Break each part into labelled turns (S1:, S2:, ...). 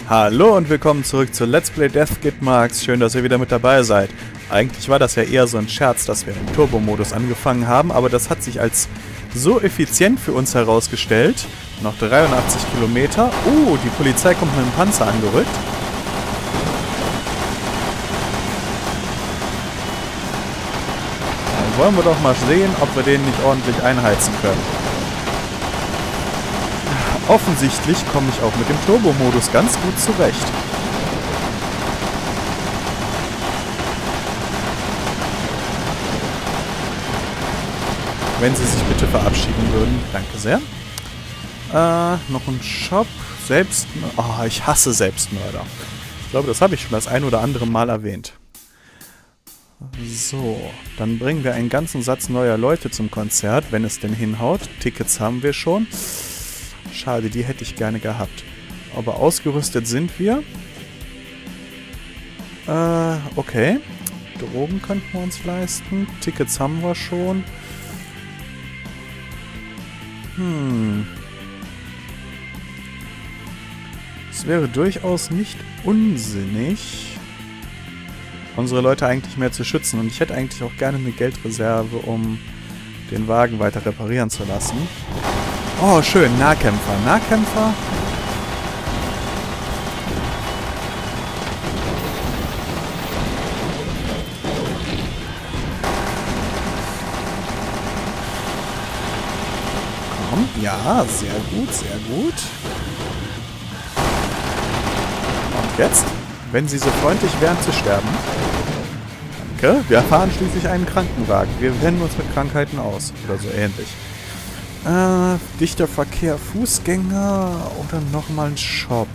S1: Hallo und willkommen zurück zu Let's Play Death Kit Marks. Schön, dass ihr wieder mit dabei seid. Eigentlich war das ja eher so ein Scherz, dass wir im Turbo-Modus angefangen haben, aber das hat sich als so effizient für uns herausgestellt. Noch 83 Kilometer. Die Polizei kommt mit dem Panzer angerückt. Dann wollen wir doch mal sehen, ob wir den nicht ordentlich einheizen können. Offensichtlich komme ich auch mit dem Turbo-Modus ganz gut zurecht. Wenn Sie sich bitte verabschieden würden. Danke sehr. Noch ein Shop. Ich hasse Selbstmörder. Ich glaube, das habe ich schon das ein oder andere Mal erwähnt. So, dann bringen wir einen ganzen Satz neuer Leute zum Konzert, wenn es denn hinhaut. Tickets haben wir schon. Schade, die hätte ich gerne gehabt. Aber ausgerüstet sind wir. Okay. Drogen könnten wir uns leisten. Tickets haben wir schon. Es wäre durchaus nicht unsinnig, unsere Leute eigentlich mehr zu schützen. Und ich hätte eigentlich auch gerne eine Geldreserve, um den Wagen weiter reparieren zu lassen. Oh, schön. Nahkämpfer. Nahkämpfer. Komm. Ja, sehr gut, sehr gut. Und jetzt? Wenn Sie so freundlich wären zu sterben. Danke. Wir fahren schließlich einen Krankenwagen. Wir kennen uns mit Krankheiten aus. Oder so ähnlich. Dichter Verkehr, Fußgänger oder nochmal ein Shop?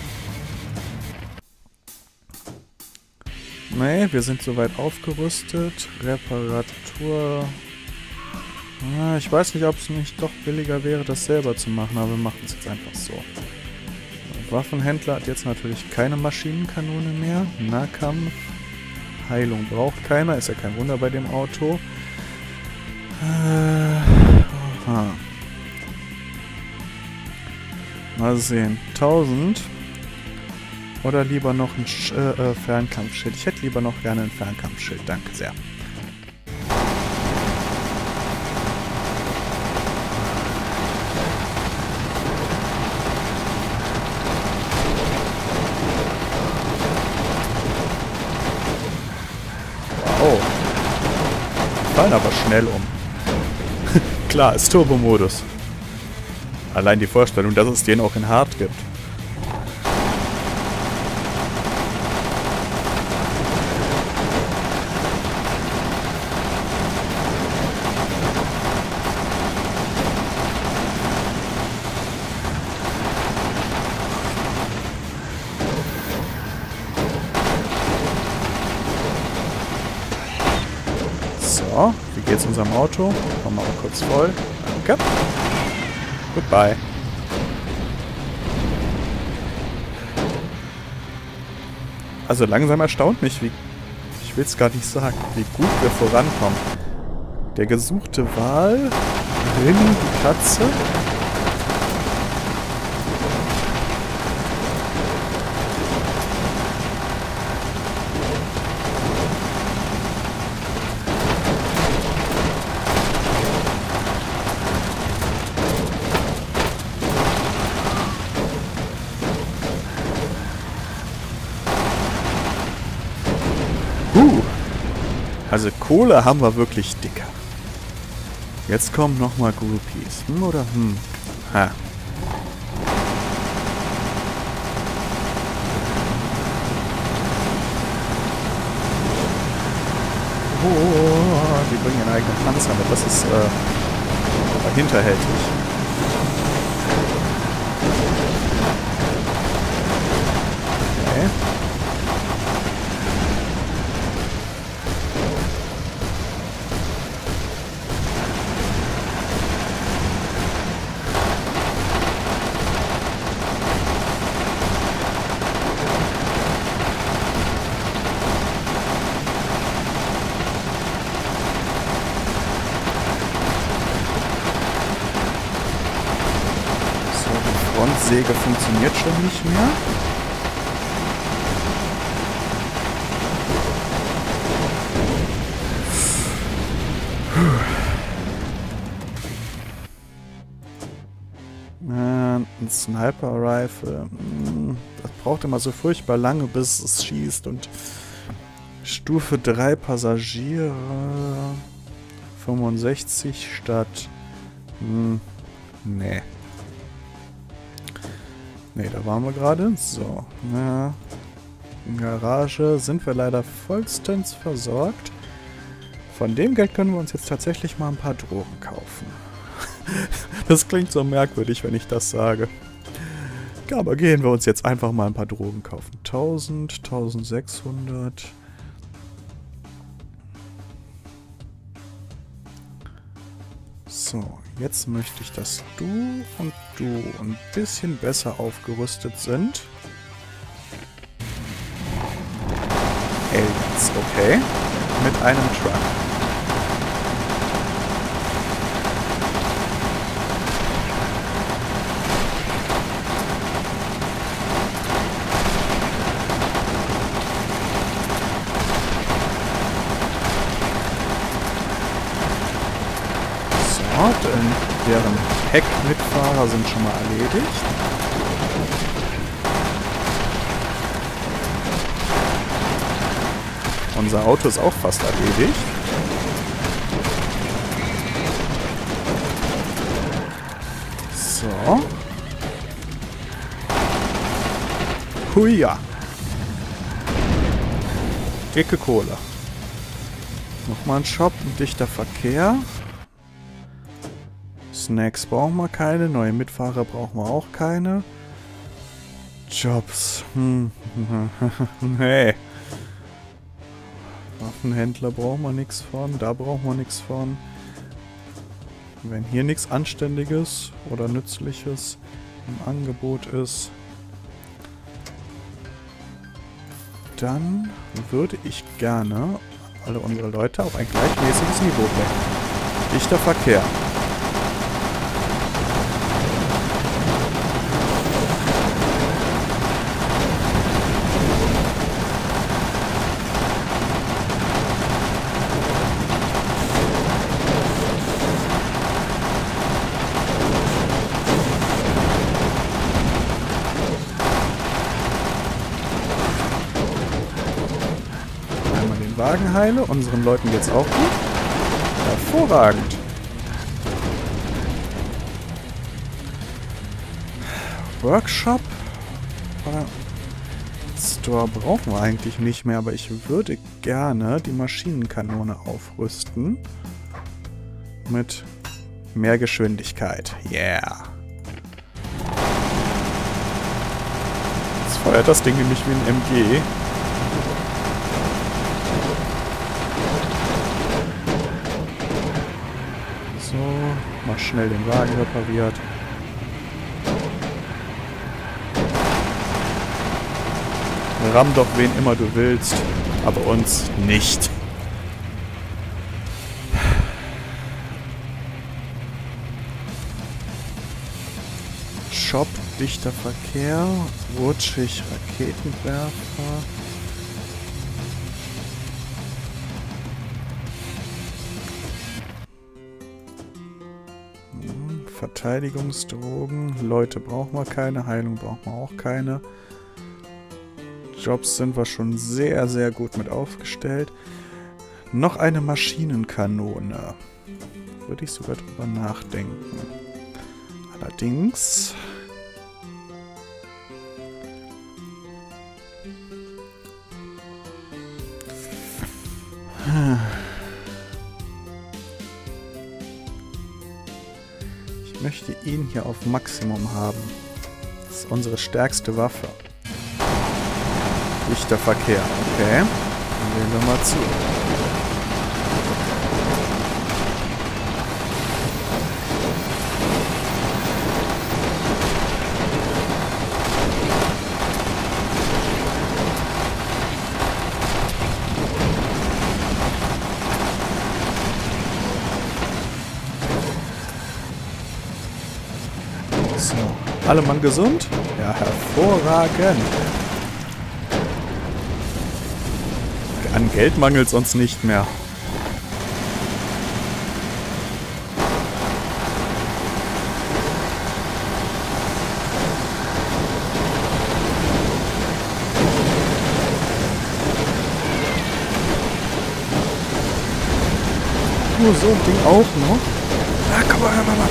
S1: Nee, wir sind soweit aufgerüstet. Reparatur. Ich weiß nicht, ob es nicht doch billiger wäre, das selber zu machen, aber wir machen es jetzt einfach so. Waffenhändler hat jetzt natürlich keine Maschinenkanone mehr. Nahkampf. Heilung braucht keiner, ist ja kein Wunder bei dem Auto. Mal sehen. 1000. Oder lieber noch ein Fernkampfschild. Ich hätte lieber noch gerne ein Fernkampfschild. Danke sehr. Wow. Fallen aber schnell um. Klar, ist Turbo-Modus. Allein die Vorstellung, dass es den auch in Hard gibt. So, wie geht's unserem Auto? Machen wir mal kurz voll. Danke. Goodbye. Also langsam erstaunt mich, ich will es gar nicht sagen, wie gut wir vorankommen. Der gesuchte Wal, Rin, die Katze. Also Kohle haben wir wirklich dicker. Jetzt kommen nochmal Groupies. Oder? Ha. Die bringen ihren eigenen Panzer mit. Das ist aber hinterhältig. Okay. Frontsäge funktioniert schon nicht mehr. Sniper Rifle. Das braucht immer so furchtbar lange, bis es schießt. Und Stufe 3 Passagiere. 65 statt... nee. Nee, da waren wir gerade. So. Ja. In Garage sind wir leider vollstens versorgt. Von dem Geld können wir uns jetzt tatsächlich mal ein paar Drogen kaufen. Das klingt so merkwürdig, wenn ich das sage. Aber gehen wir uns jetzt einfach mal ein paar Drogen kaufen. 1000, 1600. So, jetzt möchte ich, dass du und du ein bisschen besser aufgerüstet sind. Aliens, okay. Mit einem Truck. Denn deren Heckmitfahrer sind schon mal erledigt. Unser Auto ist auch fast erledigt. So. Huia. Dicke Kohle. Nochmal ein Shop, ein dichter Verkehr. Snacks brauchen wir keine, neue Mitfahrer brauchen wir auch keine. Jobs. Nee. Waffenhändler brauchen wir nichts von, da brauchen wir nichts von. Wenn hier nichts Anständiges oder Nützliches im Angebot ist, dann würde ich gerne alle unsere Leute auf ein gleichmäßiges Niveau bringen. Dichter Verkehr. Wagen heile. Unseren Leuten geht's auch gut. Hervorragend. Workshop. Store brauchen wir eigentlich nicht mehr, aber ich würde gerne die Maschinenkanone aufrüsten. Mit mehr Geschwindigkeit. Yeah. Jetzt feuert das Ding nämlich wie ein MG. So, mal schnell den Wagen repariert. Ramm doch wen immer du willst, aber uns nicht. Shop, dichter Verkehr, rutschig, Raketenwerfer. Verteidigungsdrogen. Leute brauchen wir keine. Heilung brauchen wir auch keine. Jobs sind wir schon sehr, sehr gut mit aufgestellt. Noch eine Maschinenkanone. Würde ich sogar drüber nachdenken. Allerdings... Ich möchte ihn hier auf Maximum haben. Das ist unsere stärkste Waffe. Dichter Verkehr, okay. Dann sehen wir mal zu. So, alle Mann gesund? Ja, hervorragend. An Geld mangelt es uns nicht mehr. nur so ein Ding auch noch? Ah, komm mal, komm mal.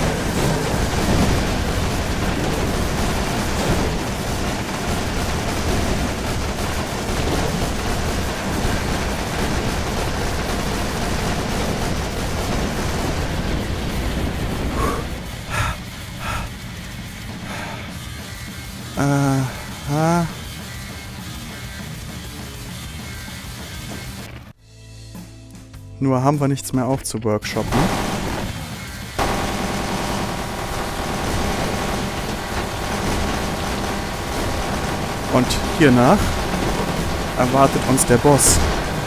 S1: Nur haben wir nichts mehr aufzuworkshoppen. Und hiernach erwartet uns der Boss.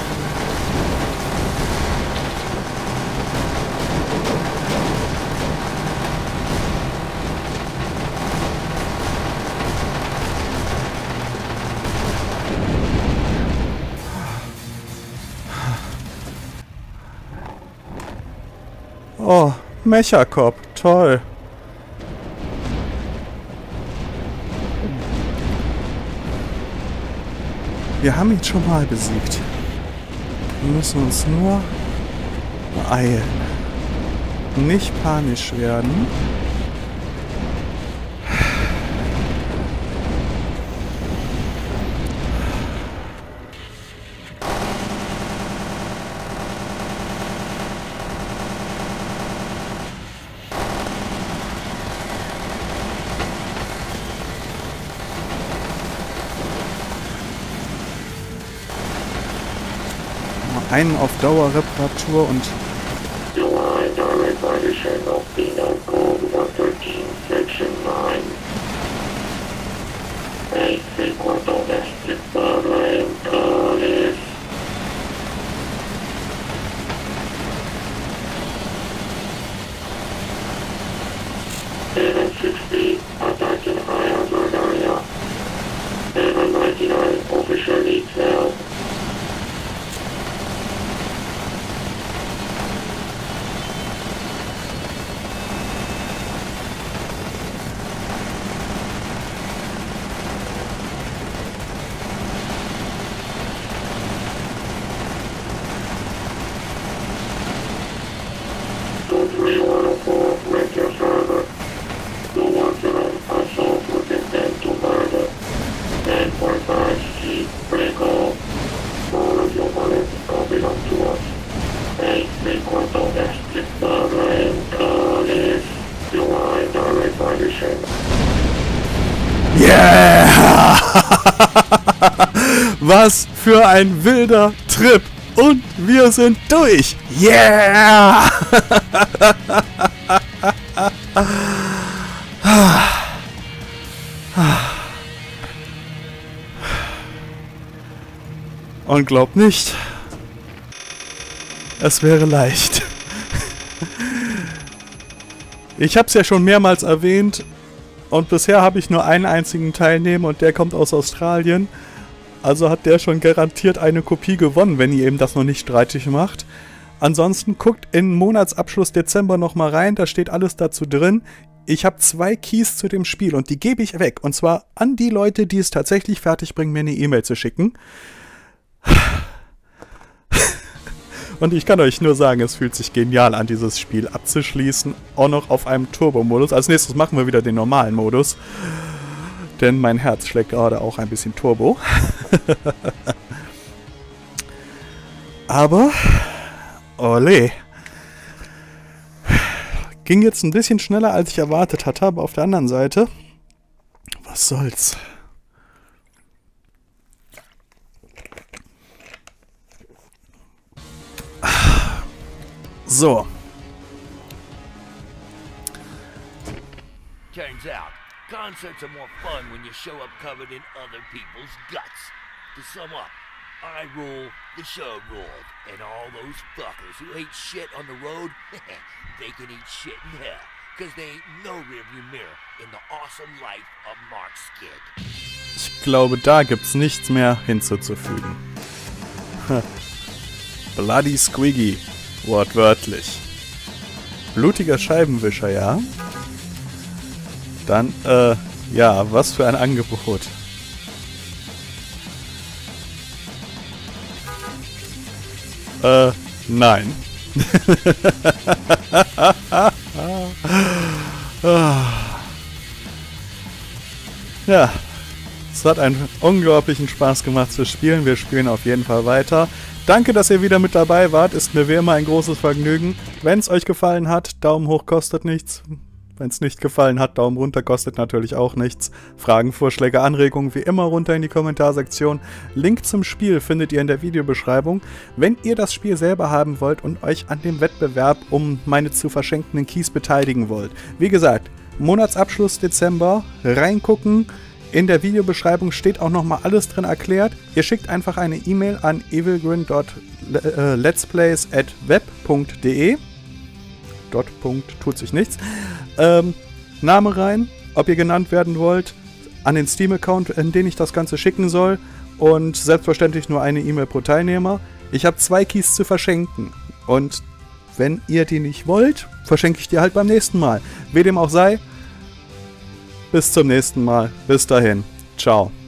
S1: Oh, Mechakop, toll. Wir haben ihn schon mal besiegt. Wir müssen uns nur beeilen. Nicht panisch werden. Einen auf Dauerreparatur und yeah! Was für ein wilder Trip! Und wir sind durch! Yeah! Und glaubt nicht, es wäre leicht. Ich habe es ja schon mehrmals erwähnt und bisher habe ich nur einen einzigen Teilnehmer und der kommt aus Australien. Also hat der schon garantiert eine Kopie gewonnen, wenn ihr eben das noch nicht streitig macht. Ansonsten guckt in Monatsabschluss Dezember nochmal rein, da steht alles dazu drin. Ich habe 2 Keys zu dem Spiel und die gebe ich weg. Und zwar an die Leute, die es tatsächlich fertig bringen, mir eine E-Mail zu schicken. Und ich kann euch nur sagen, es fühlt sich genial an, dieses Spiel abzuschließen. Auch noch auf einem Turbo-Modus. Als nächstes machen wir wieder den normalen Modus. Denn mein Herz schlägt gerade auch ein bisschen Turbo. Aber, ole. Ging jetzt ein bisschen schneller, als ich erwartet hatte. Aber auf der anderen Seite, was soll's. So.
S2: Turns out, concerts are more fun when you show up covered in other people's guts. To sum up, I rule, the show ruled, and all those fuckers who hate shit on the road, they can eat shit in hell, cause they ain't no rearview mirror in the awesome life of Mark Skid.
S1: Ich glaube, da gibt's nichts mehr hinzuzufügen. Bloody Squiggy. Wortwörtlich. Blutiger Scheibenwischer, ja? Dann, ja, was für ein Angebot. Nein. Ja, es hat einen unglaublichen Spaß gemacht zu spielen. Wir spielen auf jeden Fall weiter. Danke, dass ihr wieder mit dabei wart. Ist mir wie immer ein großes Vergnügen. Wenn es euch gefallen hat, Daumen hoch kostet nichts. Wenn es nicht gefallen hat, Daumen runter kostet natürlich auch nichts. Fragen, Vorschläge, Anregungen wie immer runter in die Kommentarsektion. Link zum Spiel findet ihr in der Videobeschreibung. Wenn ihr das Spiel selber haben wollt und euch an dem Wettbewerb um meine zu verschenkenden Keys beteiligen wollt. Wie gesagt, Monatsabschluss Dezember, reingucken. In der Videobeschreibung steht auch nochmal alles drin erklärt. Ihr schickt einfach eine E-Mail an evilgrin.letsplays@web.de. Dort tut sich nichts. Name rein, ob ihr genannt werden wollt, an den Steam-Account, in den ich das Ganze schicken soll und selbstverständlich nur eine E-Mail pro Teilnehmer. Ich habe 2 Keys zu verschenken und wenn ihr die nicht wollt, verschenke ich die halt beim nächsten Mal. Wie dem auch sei, bis zum nächsten Mal. Bis dahin. Ciao.